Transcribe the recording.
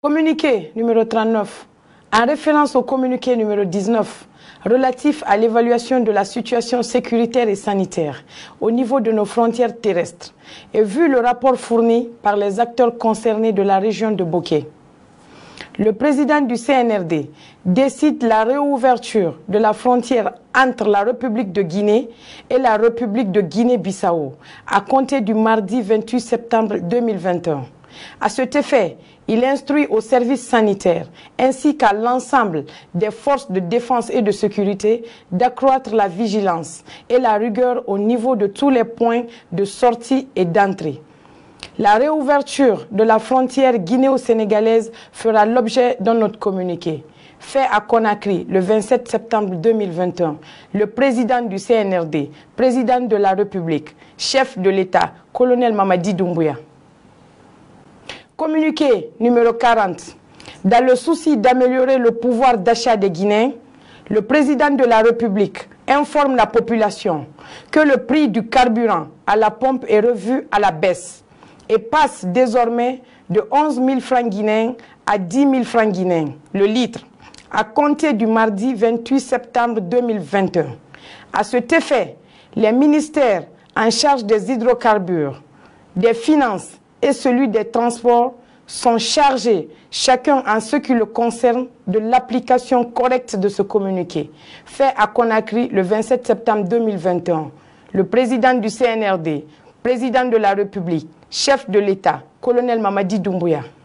Communiqué numéro 39, en référence au communiqué numéro 19, relatif à l'évaluation de la situation sécuritaire et sanitaire au niveau de nos frontières terrestres, et vu le rapport fourni par les acteurs concernés de la région de Bokeh, le président du CNRD décide la réouverture de la frontière entre la République de Guinée et la République de Guinée-Bissau à compter du mardi 28 septembre 2021. À cet effet, il instruit aux services sanitaires ainsi qu'à l'ensemble des forces de défense et de sécurité d'accroître la vigilance et la rigueur au niveau de tous les points de sortie et d'entrée. La réouverture de la frontière guinéo-sénégalaise fera l'objet d'un autre communiqué. Fait à Conakry le 27 septembre 2021, le président du CNRD, président de la République, chef de l'État, colonel Mamadi Doumbouya. Communiqué numéro 40. Dans le souci d'améliorer le pouvoir d'achat des Guinéens, le président de la République informe la population que le prix du carburant à la pompe est revu à la baisse et passe désormais de 11 000 francs guinéens à 10 000 francs guinéens le litre, à compter du mardi 28 septembre 2021. À cet effet, les ministères en charge des hydrocarbures, des finances et celui des transports sont chargés, chacun en ce qui le concerne, de l'application correcte de ce communiqué, fait à Conakry le 27 septembre 2021. Le président du CNRD, président de la République, chef de l'État, colonel Mamadi Doumbouya.